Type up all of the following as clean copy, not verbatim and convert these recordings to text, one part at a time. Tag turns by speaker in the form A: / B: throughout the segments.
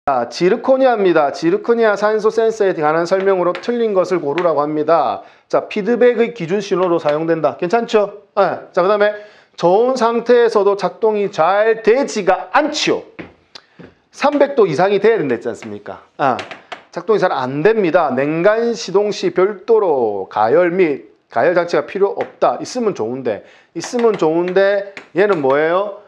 A: 자, 지르코니아입니다. 지르코니아 산소 센서에 관한 설명으로 틀린 것을 고르라고 합니다. 자, 피드백의 기준 신호로 사용된다. 괜찮죠? 네. 자, 그 다음에 저온 상태에서도 작동이 잘 되지가 않지요. 300도 이상이 돼야 된다 했지 않습니까? 작동이 잘 안 됩니다. 냉간 시동 시 별도로 가열 및 가열 장치가 필요 없다. 있으면 좋은데 얘는 뭐예요?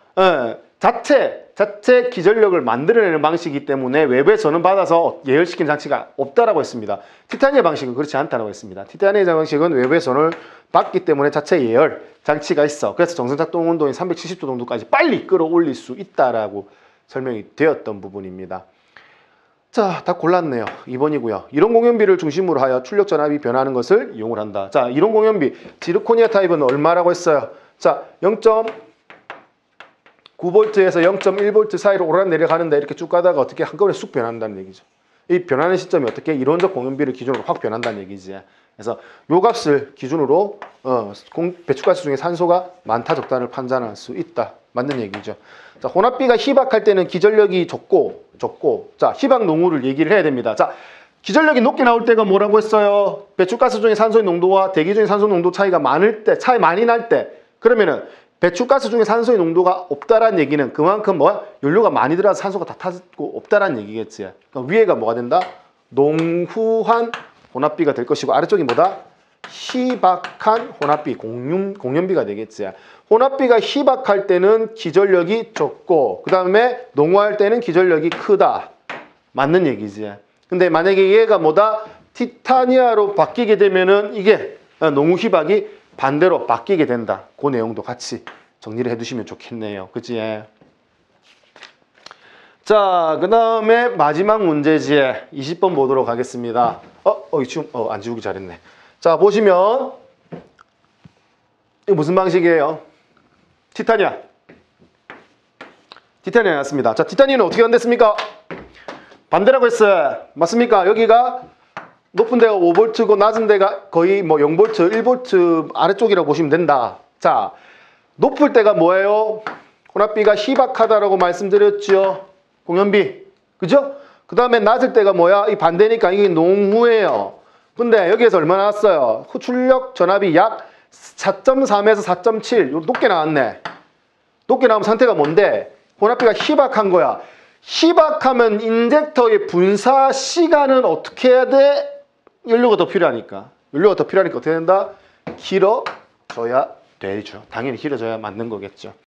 A: 자체 기전력을 만들어내는 방식이기 때문에 외부에서는 받아서 예열시키는 장치가 없다라고 했습니다. 티타니아 방식은 그렇지 않다고 했습니다. 티타니아 방식은 외부에서는 받기 때문에 자체 예열 장치가 있어. 그래서 정상작동 온도인 370도 정도까지 빨리 끌어올릴 수 있다라고 설명이 되었던 부분입니다. 자, 다 골랐네요. 2번이고요. 이론 공연비를 중심으로 하여 출력 전압이 변하는 것을 이용을 한다. 자, 이론 공연비 지르코니아 타입은 얼마라고 했어요? 자, 0.9V에서 0.1V 사이로 오르락 내려가는데 이렇게 쭉 가다가 어떻게 한꺼번에 쑥 변한다는 얘기죠. 이 변하는 시점이 어떻게 이론적 공연비를 기준으로 확 변한다는 얘기지. 그래서 요 값을 기준으로 배출가스 중에 산소가 많다 적다를 판단할 수 있다. 맞는 얘기죠. 자, 혼합비가 희박할 때는 기전력이 적고 자, 희박 농후를 얘기를 해야 됩니다. 자, 기전력이 높게 나올 때가 뭐라고 했어요? 배출가스 중에 산소의 농도와 대기 중에 산소 농도 차이가 차이 많이 날 때, 그러면은 배출가스 중에 산소의 농도가 없다라는 얘기는 그만큼 연료가 많이 들어가서 산소가 다 타고 없다라는 얘기겠지. 그러니까 위에가 뭐가 된다? 농후한 혼합비가 될 것이고 아래쪽이 뭐다? 희박한 혼합비, 공연비가 되겠지. 혼합비가 희박할 때는 기전력이 적고 그 다음에 농후할 때는 기전력이 크다. 맞는 얘기지. 근데 만약에 얘가 뭐다? 티타니아로 바뀌게 되면은 이게 농후 희박이 반대로 바뀌게 된다. 그 내용도 같이 정리를 해두시면 좋겠네요. 그치? 자, 그 다음에 마지막 문제지에 20번 보도록 하겠습니다. 지금 안 지우기 잘했네. 자, 보시면 이거 무슨 방식이에요? 티타니아 나왔습니다. 자, 티타니아는 어떻게 안됐습니까? 반대라고 했어요. 맞습니까? 여기가 높은 데가 5V고 낮은 데가 거의 0V, 1V 아래쪽이라고 보시면 된다. 자, 높을 때가 뭐예요? 혼합비가 희박하다라고 말씀드렸죠. 공연비. 그죠? 그 다음에 낮을 때가 뭐야? 이 반대니까 이게 농후예요. 근데 여기에서 얼마나 나왔어요? 출력 전압이 약 4.3에서 4.7 높게 나왔네. 높게 나오면 상태가 뭔데? 혼합비가 희박한 거야. 희박하면 인젝터의 분사 시간은 어떻게 해야 돼? 연료가 더 필요하니까 어떻게 된다? 길어져야 되죠. 당연히 길어져야 맞는 거겠죠.